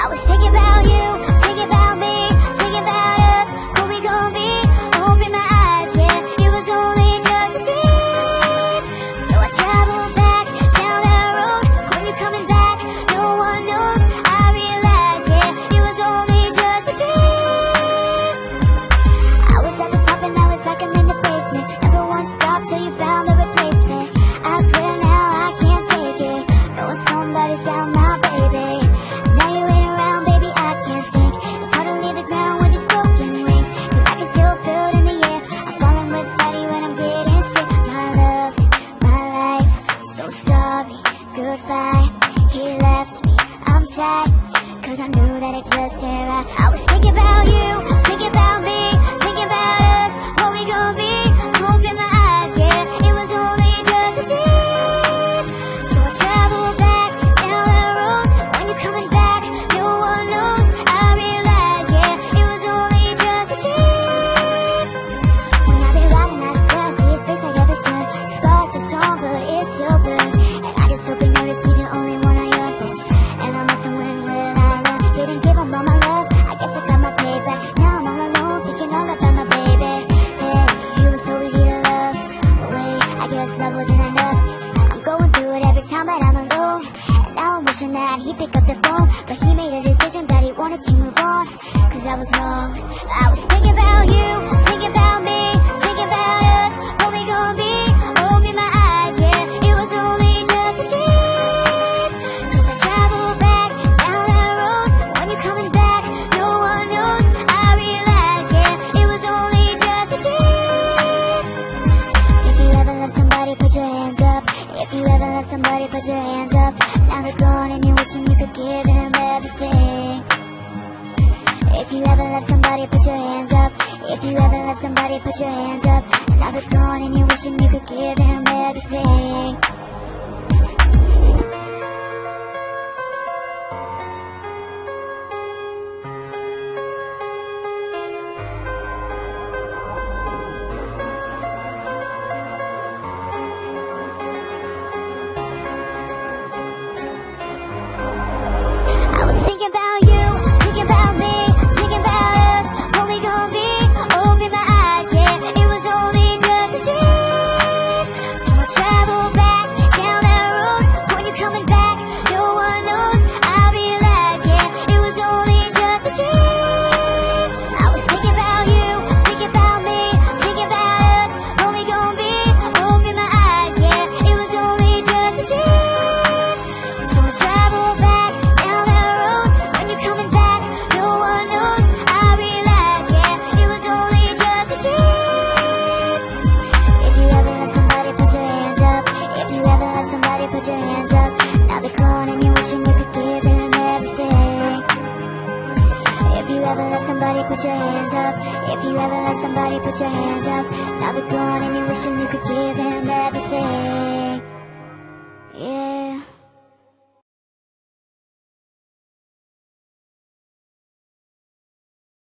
I was thinking about you, thinking about me, thinking about us, who we gon' be. Open my eyes, yeah, it was only just a dream. So I traveled back down that road. When you're coming back, no one knows. I realized, yeah, it was only just a dream. I was at the top and now it's like I'm in the basement. Never once stopped till you found a replacement. I swear now I can't take it, knowing somebody's got my baby. Now you ain't around, baby, I can't think. It's hard to leave the ground with these broken wings, cause I can still feel it in the air. I'm falling with Daddy when I'm getting scared. My love, my life, so sorry, goodbye. He left me, I'm sad, cause I knew that it just ain't right. I was thinking about you, thinking about me, thinking about us, what we gon' be. Open my eyes, yeah, it was only just a dream. So I traveled back down that road. When you're coming back, no one knows. I realized, yeah, it was only just a dream. When I be riding, I swear I see his face at every turn. Spark is gone, but it still burns. And I just hope you notice he's the only one I yearn for. And I must have win, will I learn? Didn't give him all my love, I guess I got my payback. Now I'm all alone, thinking all about my baby. Hey, he was so easy to love, but wait, I guess love wasn't enough. I'm going through it every time, but I'm alone. And now I'm wishing that he'd pick up the phone, but he made a decision that he wanted to move on, cause I was wrong. I was thinking about you, thinking about me, thinking about us, what we gon' be. Open my eyes, yeah, it was only just a dream. Cause I traveled back down that road. When you're coming back, no one knows. I realized, yeah, it was only just a dream. If you ever love somebody, put your hands up. If you ever love somebody, put your hands up. Now they're gone and you're wishing you could give them everything. If you ever love somebody, put your hands up. If you ever love somebody, put your hands up. Now they're gone and you're wishing you could give them everything. I was thinking about you, thinking about me, thinking about us, what we gon' be. Open my eyes, yeah, it was only just a dream. So I traveled back down that road. When you're coming back, no one knows. I realized, yeah, it was only just a dream. I was thinking about you, thinking about me, thinking about us, what we gon' be. Open my eyes, yeah, it was only just a dream. So I traveled back down that road. When you're coming back, no one knows. I realized, yeah, it was only just a dream. If you ever love somebody, put your hands up. If you ever love somebody, put your hands up. Now they're gone and you're wishing you could give them everything. If you ever love somebody, put your hands up. If you ever love somebody, put your hands up. Now they're gone and you're wishing you could give them everything.